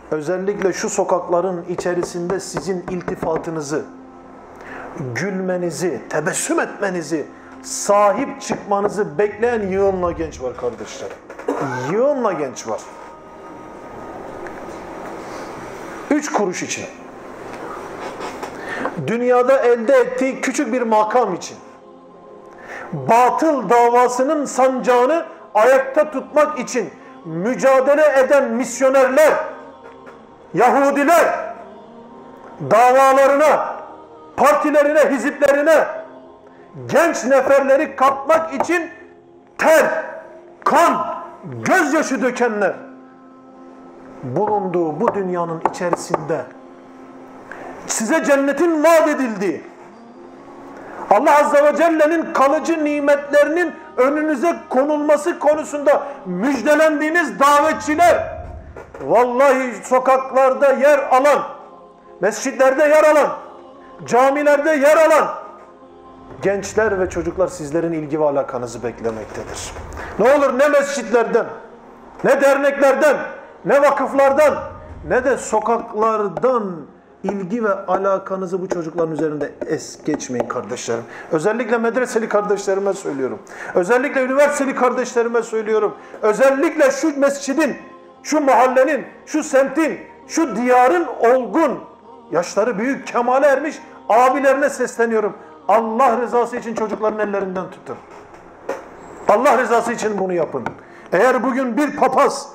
özellikle şu sokakların içerisinde sizin iltifatınızı, gülmenizi, tebessüm etmenizi, sahip çıkmanızı bekleyen yığınla genç var kardeşlerim. Yığınla genç var. 3 kuruş için. Dünyada elde ettiği küçük bir makam için. Batıl davasının sancağını ayakta tutmak için mücadele eden misyonerler, Yahudiler, davalarına, partilerine, hiziplerine genç neferleri katmak için ter, kan, gözyaşı dökenler bulunduğu bu dünyanın içerisinde size cennetin vaat edildiği, Allah Azze ve Celle'nin kalıcı nimetlerinin önünüze konulması konusunda müjdelendiğiniz davetçiler, vallahi sokaklarda yer alan, mescitlerde yer alan, camilerde yer alan gençler ve çocuklar sizlerin ilgi ve alakanızı beklemektedir. Ne olur ne mescitlerden, ne derneklerden, ne vakıflardan, ne de sokaklardan ilgi ve alakanızı bu çocukların üzerinde es geçmeyin kardeşlerim. Özellikle medreseli kardeşlerime söylüyorum. Özellikle üniversiteli kardeşlerime söylüyorum. Özellikle şu mescidin, şu mahallenin, şu semtin, şu diyarın olgun, yaşları büyük, kemale ermiş abilerine sesleniyorum. Allah rızası için çocukların ellerinden tutun. Allah rızası için bunu yapın. Eğer bugün bir papaz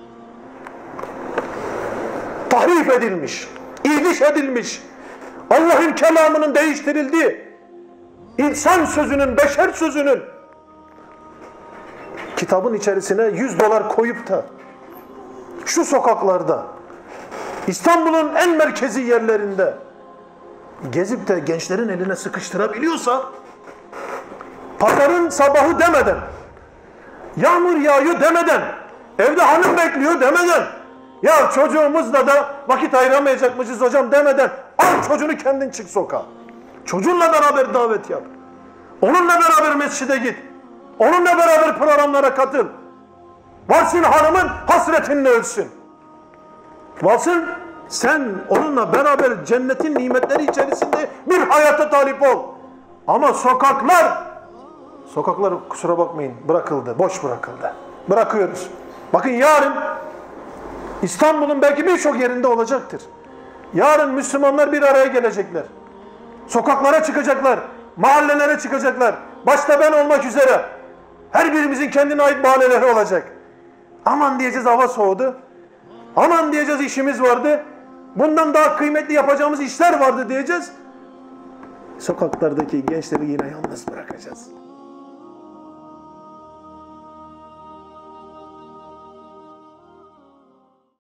tahrif edilmiş, ihdiş edilmiş, Allah'ın kelamının değiştirildiği, insan sözünün, beşer sözünün kitabın içerisine $100 koyup da şu sokaklarda, İstanbul'un en merkezi yerlerinde gezip de gençlerin eline sıkıştırabiliyorsa, pazarın sabahı demeden, yağmur yağıyor demeden, evde hanım bekliyor demeden, ya çocuğumuzla da vakit ayıramayacakmışız hocam demeden, al çocuğunu kendin çık sokağa. Çocuğunla beraber davet yap. Onunla beraber mescide git. Onunla beraber programlara katıl. Varsın hanımın hasretinle ölsün. Varsın sen onunla beraber cennetin nimetleri içerisinde bir hayata talip ol. Ama sokaklar kusura bakmayın bırakıldı, boş bırakıldı. Bırakıyoruz. Bakın yarın İstanbul'un belki birçok yerinde olacaktır. Yarın Müslümanlar bir araya gelecekler. Sokaklara çıkacaklar. Mahallelere çıkacaklar. Başta ben olmak üzere. Her birimizin kendine ait mahalleleri olacak. Aman diyeceğiz hava soğudu. Aman diyeceğiz işimiz vardı. Bundan daha kıymetli yapacağımız işler vardı diyeceğiz. Sokaklardaki gençleri yine yalnız bırakacağız.